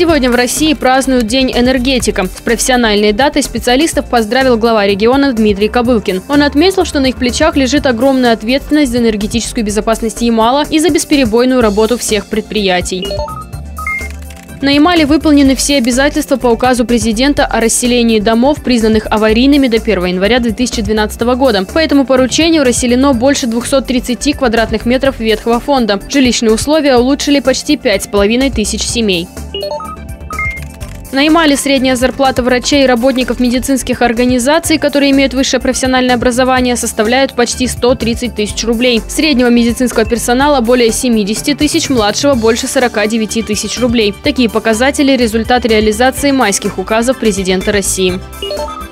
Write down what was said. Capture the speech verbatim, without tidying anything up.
Сегодня в России празднуют День энергетика. С профессиональной датой специалистов поздравил глава региона Дмитрий Кобылкин. Он отметил, что на их плечах лежит огромная ответственность за энергетическую безопасность Ямала и за бесперебойную работу всех предприятий. На Ямале выполнены все обязательства по указу президента о расселении домов, признанных аварийными до первого января две тысячи двенадцатого года. По этому поручению расселено больше двухсот тридцати квадратных метров ветхого фонда. Жилищные условия улучшили почти пять с половиной тысяч семей. На Ямале средняя зарплата врачей и работников медицинских организаций, которые имеют высшее профессиональное образование, составляет почти сто тридцать тысяч рублей. Среднего медицинского персонала более семидесяти тысяч, младшего больше сорока девяти тысяч рублей. Такие показатели – результат реализации майских указов президента России.